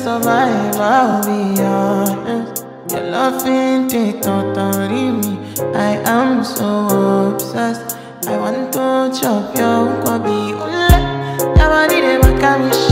survive, I'll be honest. Your love ain't it, totally me. I am so obsessed. I want to chop your kwabi. Ule, your body dey make me